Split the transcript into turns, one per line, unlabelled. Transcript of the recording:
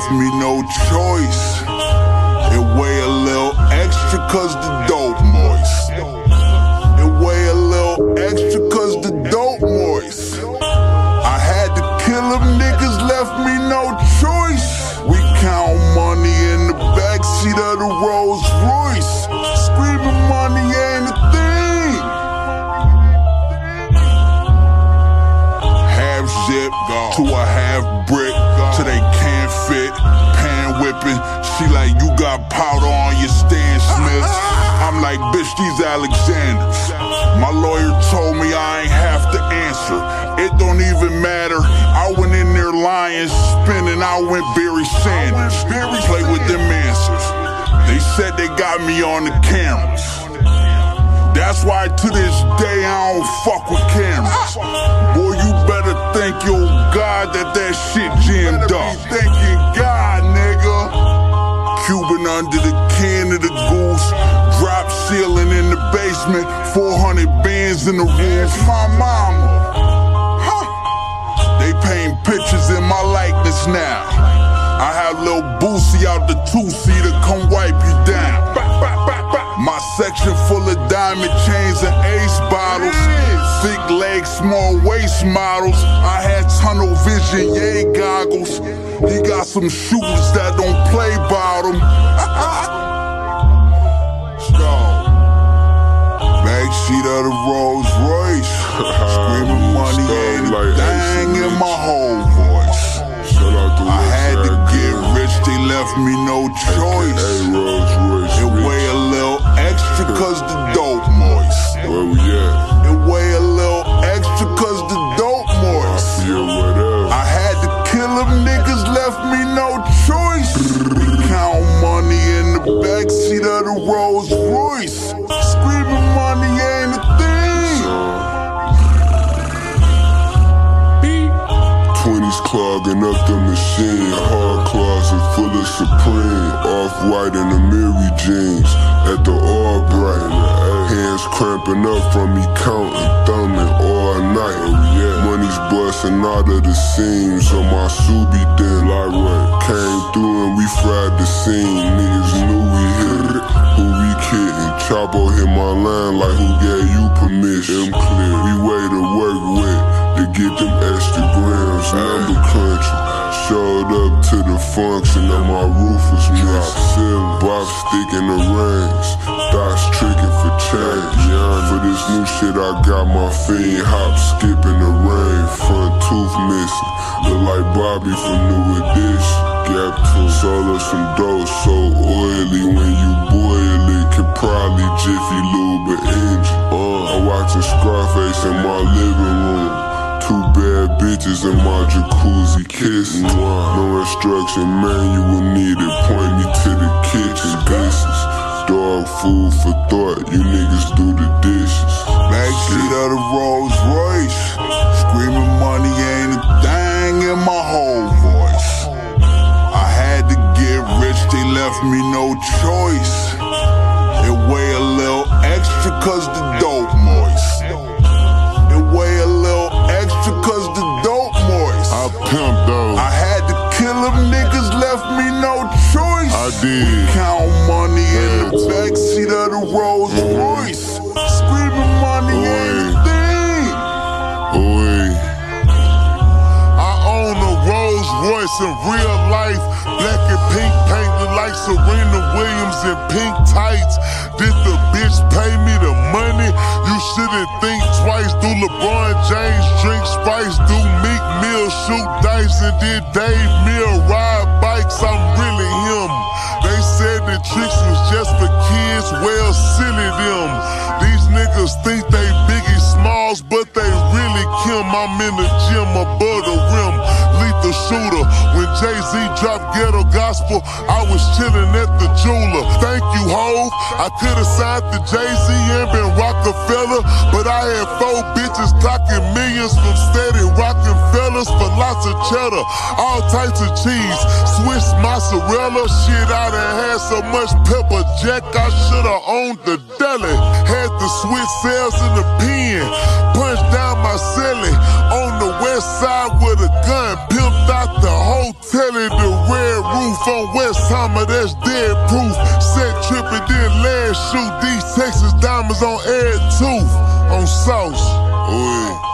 left me no choice. It weigh a little extra cause the dope moist. It weigh a little extra cause the dope moist. I had to kill them niggas, left me no choice. We count money in the backseat of the Rolls Royce. Screaming money ain't a thing. Half zip to a half brick till they can't fit. Pan whipping, she like, you got powder on your Stan Smiths. I'm like, bitch, these Alexanders. My lawyer told me I ain't have to answer. It don't even matter. I went in there lying, spinning. I went Barry Sanders. Play with them answers. They said they got me on the cameras. That's why to this day I don't fuck with cameras. Boy, you better thank your God that shit jammed up. Thank your God, nigga. Cuban under the can of the goose. Drop ceiling in the basement. 400 bands in the roof. My mama. They paint pictures in my likeness now. I have Lil Boosie out the two-seater, come wipe you down. My section full of diamond chains and ace bottles. Thick legs, small waist models. I had tunnel vision, yay goggles. He got some shooters that don't play bottom. Backseat of the Rolls Royce. Screaming money ain't a thing in my whole voice. I had to get rich, they left me no choice. It weigh a little extra cause the dope moist.
Where we at?
It weigh a little extra cause the dope moist.
I feel whatever.
I had to kill them niggas, left me no choice. We count money in the backseat of the Rolls Royce. Screaming money ain't a thing.
20s clogging up the machine. Hard closet full of Supreme. Off-white and the Mary jeans. At the Albright. Hands cramping up from me counting, thumbing all night. Money's busting out of the seams on my Subi den. Like what? Came through and we fried the scene. Niggas knew we hit it. Who we kidding? Chapo hit my line like who gave you permission? Clear. We way to work with to get them extra grams. Number country. Showed up to the function and my roof was missing. Bob stick in the reins. Thoughts tricking for change. For this new shit I got my fiend hop skipping the rain. Front tooth missing. Look like Bobby from New Edition. Gap tooth. Sold up some dough so oily when you boil it. Can probably Jiffy lube an engine. I'm watching Scarface in my living room. Two bad bitches in my jacuzzi kissing. No instruction manual needed, point me to the kitchen. Dishes, dog food for thought, you niggas do the dishes.
Backseat of the Rolls Royce. Screaming money ain't a thing in my whole voice. I had to get rich, they left me no choice. It weigh a little extra cause the dope moist. It weigh a little extra cause the dope moist.
I pimped though.
I had to kill them niggas, left me no choice.
I did.
We count money in the backseat of the Rolls Royce. Screaming money ain't a thing.
I own a Rolls Royce in real life. Black and pink painted like Serena Williams in pink tights. Did the bitch pay me the money? You shouldn't think twice. Do LeBron James drink Spice? Do Meek Mill shoot dice? And did Dave Mill ride bikes? I'm really him. They said the tricks was just for kids. Well, silly them. These niggas think they Biggie Smalls, but they really Kim. I'm in the gym above the rim. Lethal shooter. When Jay-Z dropped Ghetto Gospel, I was chilling at the jeweler. Thank you, Hov. I could've signed to Jay-Z and been Rockefeller, but I had 4 bitches clocking millions from steady rocking fellas for lots of cheddar, all types of cheese, Swiss mozzarella. Shit, I done had so much pepper jack, I should've owned the deli. Had the Swiss cells in the pen, punched down my celly on the Westside with a gun, pimped out the hotel in the red roof on Westheimer, that's dead proof. Set trippin', then land shoot these Texas diamonds on air tooth, on sauce.